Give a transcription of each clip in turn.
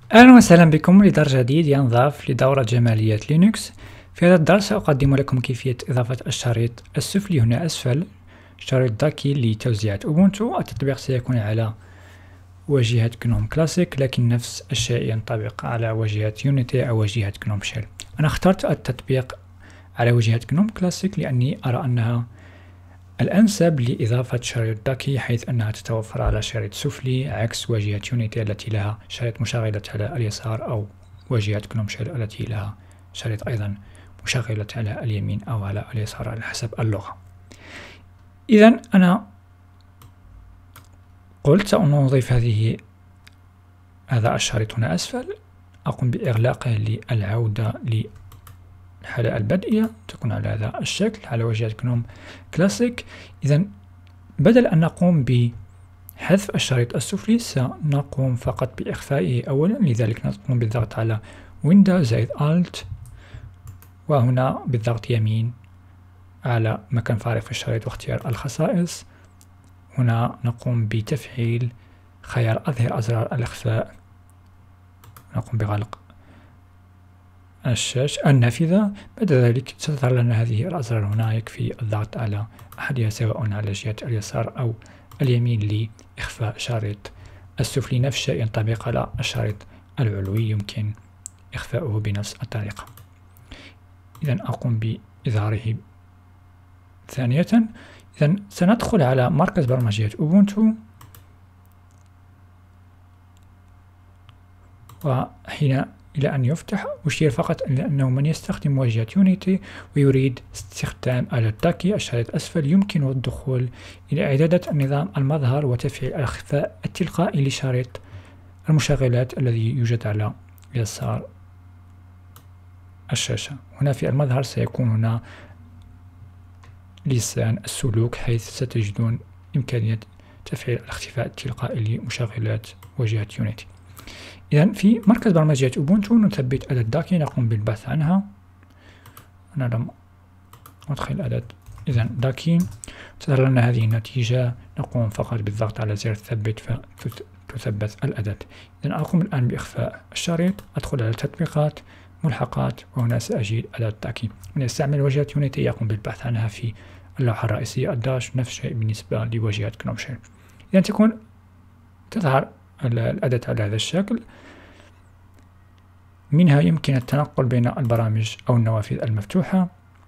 أهلا وسهلا بكم لدرس جديد ينضاف لدورة جماليات لينكس. في هذا الدرس سأقدم لكم كيفية إضافة الشريط السفلي هنا أسفل، شريط داكي لتوزيع أوبونتو. التطبيق سيكون على واجهة جنوم كلاسيك، لكن نفس الشيء ينطبق على واجهة يونيتي أو واجهة جنوم شيل. أنا اخترت التطبيق على واجهة جنوم كلاسيك لأني أرى أنها الأنسب لإضافة شريط داكي، حيث أنها تتوفر على شريط سفلي عكس واجهة يونيتي التي لها شريط مشغلة على اليسار، أو واجهة جنوم شيل التي لها شريط أيضا مشغلة على اليمين أو على اليسار على حسب اللغة. إذن أنا قلت سأضيف هذا الشريط هنا أسفل، أقوم بإغلاقه للعودة للحالة البدئية، تكون على هذا الشكل على واجهة جنوم كلاسيك. إذن بدل أن نقوم بحذف الشريط السفلي سنقوم فقط بإخفائه أولا، لذلك نقوم بالضغط على Windows زائد Alt، وهنا بالضغط يمين على مكان فارغ في الشريط واختيار الخصائص. هنا نقوم بتفعيل خيار أظهر أزرار الإخفاء، نقوم بغلق الشاشة النافذة. بعد ذلك ستظهر لنا هذه الأزرار هنا، يكفي الضغط على أحدها سواء على جهة اليسار أو اليمين لإخفاء شريط السفلي. نفس الشيء ينطبق على الشريط العلوي، يمكن إخفاؤه بنفس الطريقة. إذن أقوم بإظهاره ثانية. إذن سندخل على مركز برمجيات أوبونتو، وحين إلى أن يفتح أشير فقط إلى أنه من يستخدم واجهة يونيتي ويريد استخدام آلة داكي الشريط الأسفل يمكن الدخول إلى إعدادات النظام المظهر وتفعيل الإخفاء التلقائي لشريط المشغلات الذي يوجد على يسار الشاشة. هنا في المظهر سيكون هنا لسان السلوك، حيث ستجدون إمكانية تفعيل الاختفاء التلقائي لمشغلات واجهة يونيتي. إذن في مركز برمجيات أوبونتو نثبت أداة داكي، نقوم بالبحث عنها. أنا لم أدخل أداة إذن داكي، تظهر لنا هذه النتيجة. نقوم فقط بالضغط على زر ثبت فتثبت الأداة. إذن أقوم الآن بإخفاء الشريط، أدخل على تطبيقات ملحقات، وهنا سأجد أداة داكي. من يستعمل واجهة يونيتي يقوم بالبحث عنها في اللوحة الرئيسية الداش، نفس الشيء بالنسبة لواجهة جنوم شيل. إذن تظهر الأداة على هذا الشكل. منها يمكن التنقل بين البرامج أو النوافذ المفتوحة،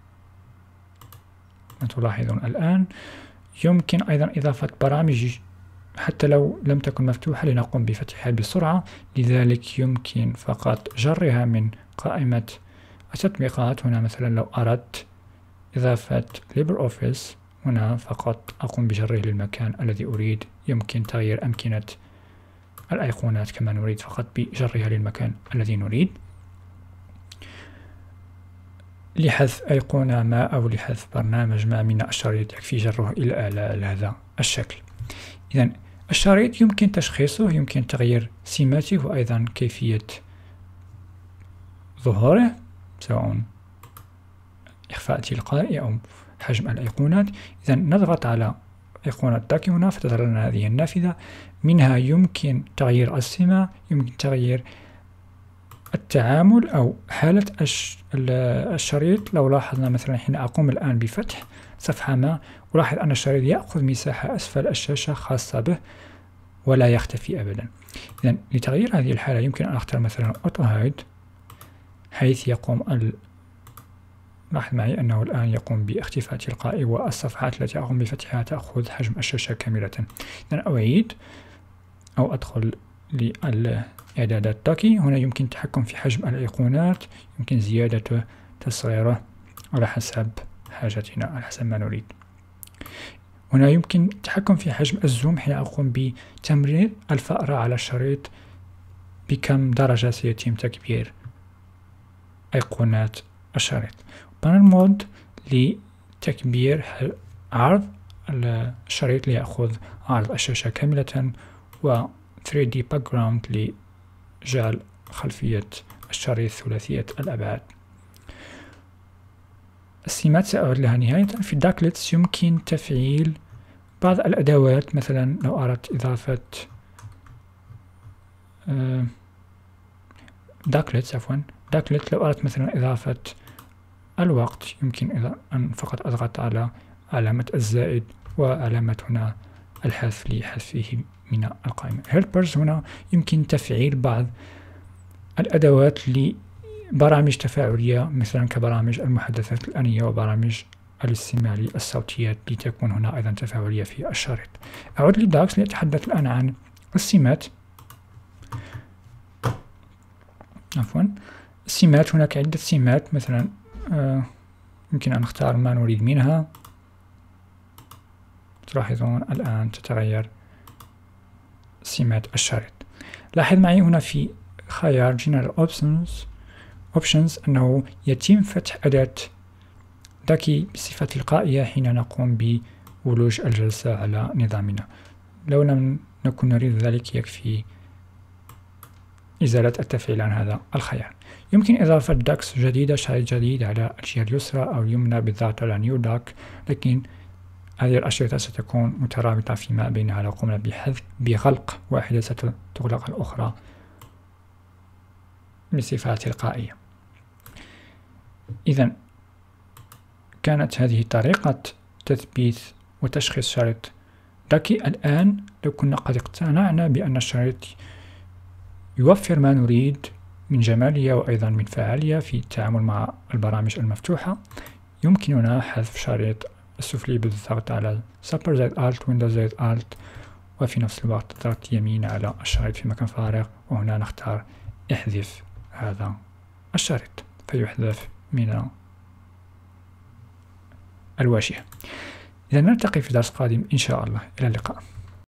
ما تلاحظون الآن. يمكن أيضا إضافة برامج حتى لو لم تكن مفتوحة لنقوم بفتحها بسرعة، لذلك يمكن فقط جرها من قائمة التطبيقات. هنا مثلا لو أردت إضافة LibreOffice، هنا فقط أقوم بجره للمكان الذي أريد. يمكن تغيير أمكنة الأيقونات كما نريد، فقط بجرها للمكان الذي نريد. لحذف أيقونة ما أو لحذف برنامج ما من الشريط يكفي جره إلى أعلى هذا الشكل. إذن الشريط يمكن تشخيصه، يمكن تغيير سماته، وأيضا كيفية ظهوره سواء إخفاء تلقائي أو حجم الأيقونات. إذن نضغط على أيقونة داكي هنا فتظهر لنا هذه النافذة. منها يمكن تغيير السمة، يمكن تغيير التعامل أو حالة الشريط. لو لاحظنا مثلا حين أقوم الآن بفتح صفحة ما، ألاحظ أن الشريط يأخذ مساحة أسفل الشاشة خاصة به ولا يختفي أبدا. إذن لتغيير هذه الحالة يمكن أن أختار مثلا أوتو هايد، حيث يقوم لاحظ معي أنه الآن يقوم باختفاء تلقائي، والصفحات التي أقوم بفتحها تأخذ حجم الشاشة كاملة. إذن أعيد أو أدخل لإعدادات داكي. هنا يمكن التحكم في حجم الأيقونات، يمكن زيادته تصغيره على حسب حاجتنا، على حسب ما نريد. هنا يمكن التحكم في حجم الزوم حين أقوم بتمرير الفأرة على الشريط بكم درجة سيتم تكبير أيقونات الشريط. بانل مود لتكبير عرض الشريط ليأخذ عرض الشاشة كاملة، و 3D background لجعل خلفية الشريط ثلاثية الأبعاد. السمات سأعود لها نهاية. في الداكلتس يمكن تفعيل بعض الأدوات، مثلا لو أردت إضافة داكلت داكلت لو أردت مثلا إضافة الوقت يمكن إذا أن فقط أضغط على علامة الزائد وعلامة هنا الحذف لحذفه من القائمة. helpers هنا يمكن تفعيل بعض الأدوات لبرامج تفاعلية مثلا كبرامج المحادثات الآنية وبرامج الاستماع للصوتيات لتكون هنا أيضا تفاعلية في الشريط. أعود لداكس لأتحدث الآن عن السمات. السمات هناك عدة سمات مثلا يمكن أن نختار ما نريد منها. تلاحظون الآن تتغير سمات الشريط. لاحظ معي هنا في خيار General Options أنه يتم فتح أداة داكي بصفة تلقائية حين نقوم بولوج الجلسة على نظامنا. لو لم نكن نريد ذلك يكفي إزالة التفعيل عن هذا الخيار. يمكن إضافة داكس جديدة، شريط جديد على الجهة اليسرى أو اليمنى بالضغط على نيو داك، لكن هذه الأشرطة ستكون مترابطة فيما بينها. لو قمنا بغلق واحدة ستغلق الأخرى بصفة تلقائية. إذن كانت هذه طريقة تثبيت وتشخيص شريط داكي. الآن لو كنا قد اقتنعنا بأن الشريط يوفر ما نريد من جمالية وأيضا من فعالية في التعامل مع البرامج المفتوحة، يمكننا حذف شريط السفلي بالضغط على سبر زائد Alt ويندوز زائد Alt، وفي نفس الوقت ضغط يمين على الشريط في مكان فارغ، وهنا نختار احذف هذا الشريط فيحذف من الواجهة. إذا نلتقي في درس قادم إن شاء الله. إلى اللقاء.